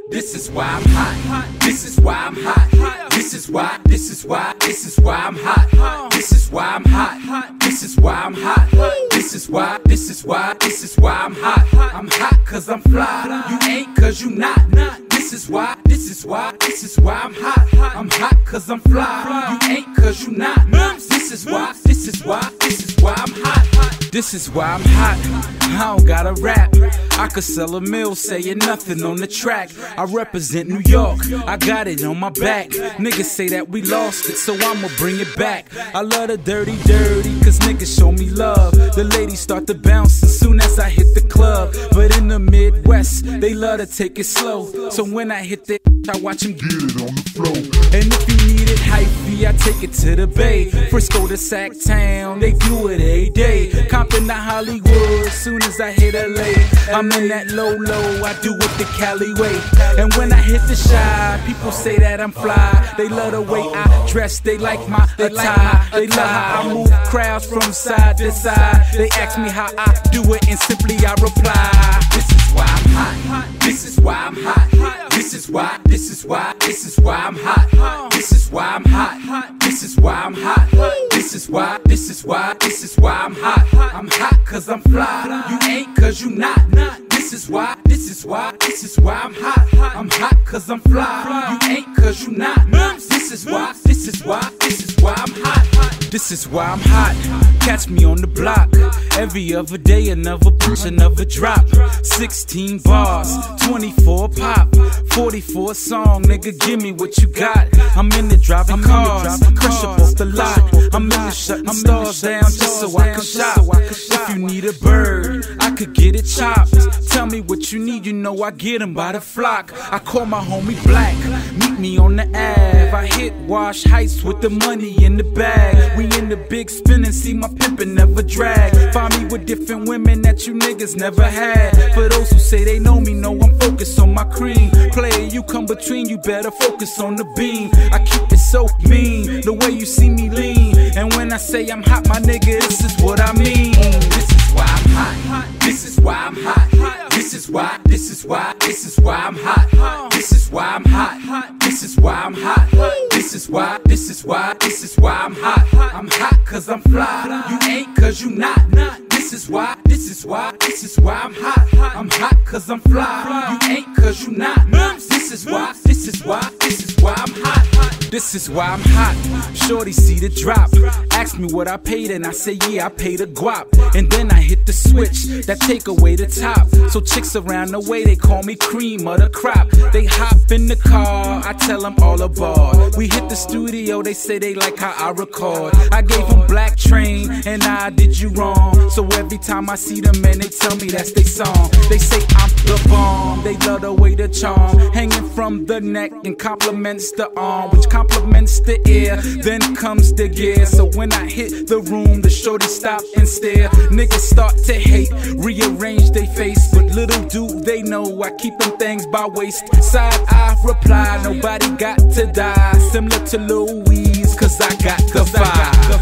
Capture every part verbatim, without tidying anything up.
This is why I'm hot. This is why I'm hot. This is why, this is why, this is why I'm hot. This is why I'm hot. This is why I'm hot. This is why, this is why, this is why I'm hot. I'm hot cause I'm fly. You ain't cause you not. This is why, this is why, this is why I'm hot. I'm hot cause I'm fly. You ain't cause you not. This is why, this is why, this is why I'm hot. This is why I'm hot. I don't gotta rap. I could sell a mill saying nothing on the track. I represent New York, I got it on my back. Niggas say that we lost it, so I'ma bring it back. I love the dirty, dirty, cause niggas show me love. The ladies start to bounce as soon as I hit the club. But in the Midwest, they love to take it slow. So when I hit the I watch them get it on the floor. And if you need it hypey, I take it to the Bay. Frisco to Sac Town, they do it every day. Compton to Hollywood, soon as I hit L A. I'm in that low low, I do it the Cali way. And when I hit the Shy, people say that I'm fly. They love the way I dress, they like my attire. They love how I move crowds from side to side. They ask me how I do it, and simply I reply. This is why I'm hot. This is why I'm hot. This is why, this is why, this is why I'm hot. This is why I'm hot. This is why I'm hot. This is why, this is why, this is why I'm hot. I'm hot cause I'm fly. You ain't cause you not. This is why, this is why, this is why I'm hot. I'm hot cause I'm fly. You ain't cause you not. This is why, this is why, this is why I'm hot. This is why I'm hot. Catch me on the block. Every other day another push, another drop. Sixteen bars, twenty-four pop, forty-four song. Nigga, give me what you got. I'm in the driving cars, crush up off the lot. I'm in the shutting stars down just so I can shop. If you need a bird, I could get it chopped. Tell me what you need, you know I get them by the flock. I call my homie Black, meet me on the Ave. I hit Wash Heights with the money in the bag. We in the big spin and see my pimpin' never drag. Find me with different women that you niggas never had. For those who say they know me, know I'm focused on my cream. Player, you come between, you better focus on the beam. I keep it so mean, the way you see me lean. And when I say I'm hot, my nigga, this is what I mean. This is why I'm hot. This is why I'm hot. This is why, this is why, this is why I'm hot. This is why I'm hot. This is why I'm hot. This is why, this is why, this is why I'm hot. I'm hot cause I'm fly. You ain't cause you not. This is why, this is why, this is why I'm hot. I'm hot cause I'm fly. You ain't cause you not. This is why, this is why, this is why I'm hot. This is why I'm hot. Shorty see the drop. Ask me what I paid and I say yeah, I paid a guap. And then I hit the switch that take away the top. So chicks around the way, they call me cream of the crop. They hop in the car, I tell them all aboard. We hit the studio, they say they like how I record. I gave them Black Train and I did you wrong. So every time I see them, man, they tell me that's their song. They say I'm the bomb, they love the way the charm hanging from the neck and compliments the arm, which compliments the ear. Then comes the gear. So when I hit the room, the shorty stop and stare. Niggas start to hate, rearrange they face, but little do they know I keep them things by waist. Side I reply, nobody got to die. Similar to Louise, cause I got the vibe.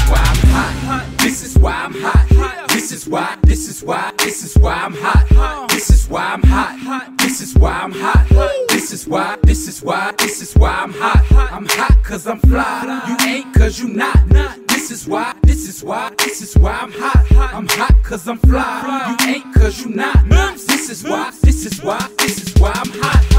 This is why I'm hot. This is why, this is why, this is why I'm hot. This is why I'm hot. This is why I'm hot. This is why, this is why, this is why I'm hot. I'm hot cause I'm fly. You ain't cause you not. This is why, this is why, this is why I'm hot. I'm hot cause I'm fly. You ain't cause you not. This is why, this is why, this is why I'm hot.